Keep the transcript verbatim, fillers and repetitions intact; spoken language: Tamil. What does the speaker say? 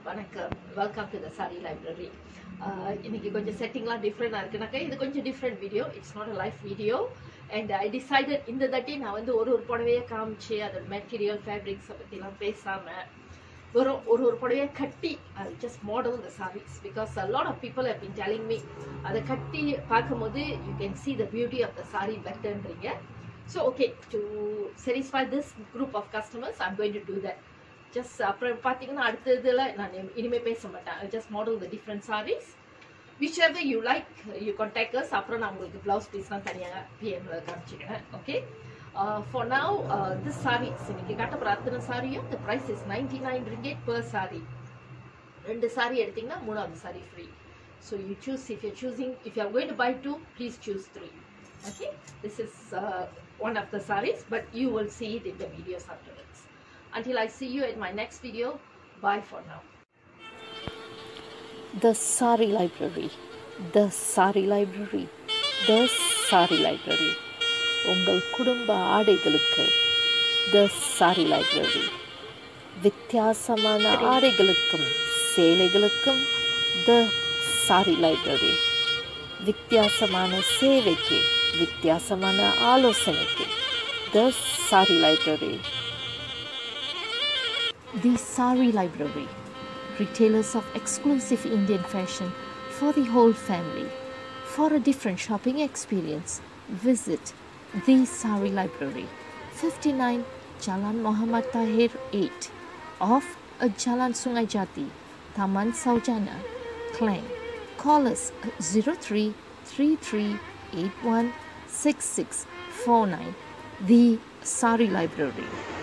வணக்கம், welcome to the saree library. இன்னைக்கு கொஞ்சம் செட்டிங்லாம் டிஃப்ரெண்டாக இருக்குனாக்கா இது கொஞ்சம் different video. It's not a life video. And I decided இந்த தட்டி நான் வந்து ஒரு ஒரு புடவையை காமிச்சு அதோட மெட்டீரியல் ஃபேப்ரிக்ஸை பற்றிலாம் பேசாமல் வெறும் ஒரு ஒரு புடவையை கட்டி I just model the sarees because a lot of people have been telling me அதை கட்டி பார்க்கும்போது you can see the beauty of the saree பெட்டர்ன்றீங்க. So okay, to satisfy this group of customers I'm going to do that. Just அப்புறம் பார்த்தீங்கன்னா அடுத்த இதில் நான் இனிமேல் பேச மாட்டேன். I just model the different sarees. Whichever you like, you contact us. அப்புறம் நான் உங்களுக்கு ப்ளவுஸ் பீஸ்லாம் தனியாக பிஎம்ல காமிச்சிக்கிறேன். Okay, for now this sarees இன்னைக்கு காட்டப்படுற அத்தனை சாரியும் the price is ninety-nine ringgit per saree. ரெண்டு சாரி எடுத்தீங்கன்னா மூணாவது saree free. So you choose, if you're choosing, if you are going to buy two, please choose three. Okay, this is uh, one of the sarees, but you will see it in the videos afterwards. Until I see you in my next video, bye for now. The Sari Library, The Sari Library, The Sari Library. உங்கள் குடும்ப ஆடைகளுக்கு The Sari Library. வித்தியாசமான ஆடைகளுக்கும் சேலைகளுக்கும் The Sari Library. வித்தியாசமான சேவைக்கு வித்தியாசமான ஆலோசனைக்கு The Sari Library. The Sari Library, retailers of exclusive Indian fashion for the whole family. For a different shopping experience, visit The Sari Library, fifty-nine Jalan Muhammad Tahir eight, off Jalan Sungai Jati, Taman Saujana, Klang. Call us at zero three three three eight one six six four nine. The Sari Library.